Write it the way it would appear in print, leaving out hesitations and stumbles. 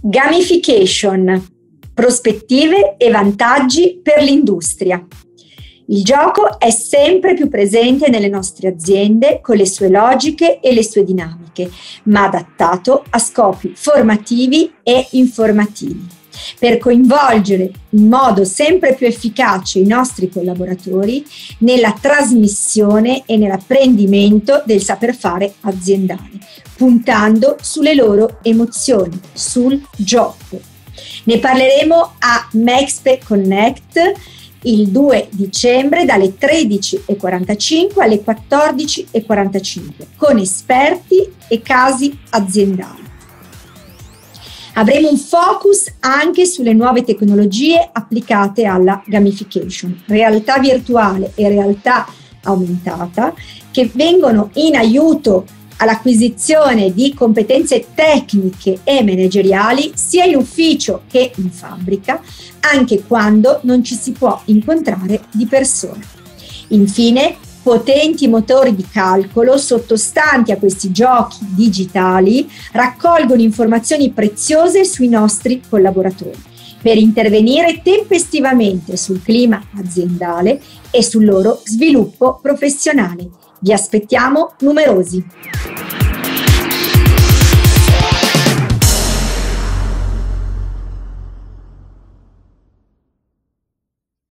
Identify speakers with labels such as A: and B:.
A: Gamification, prospettive e vantaggi per l'industria. Il gioco è sempre più presente nelle nostre aziende con le sue logiche e le sue dinamiche, ma adattato a scopi formativi e informativi, per coinvolgere in modo sempre più efficace i nostri collaboratori nella trasmissione e nell'apprendimento del saper fare aziendale, puntando sulle loro emozioni, sul gioco. Ne parleremo a Mexpe Connect il 2 dicembre dalle 13:45 alle 14:45 con esperti e casi aziendali. Avremo un focus anche sulle nuove tecnologie applicate alla gamification, realtà virtuale e realtà aumentata, che vengono in aiuto all'acquisizione di competenze tecniche e manageriali sia in ufficio che in fabbrica, anche quando non ci si può incontrare di persona. Infine, potenti motori di calcolo sottostanti a questi giochi digitali raccolgono informazioni preziose sui nostri collaboratori per intervenire tempestivamente sul clima aziendale e sul loro sviluppo professionale. Vi aspettiamo numerosi!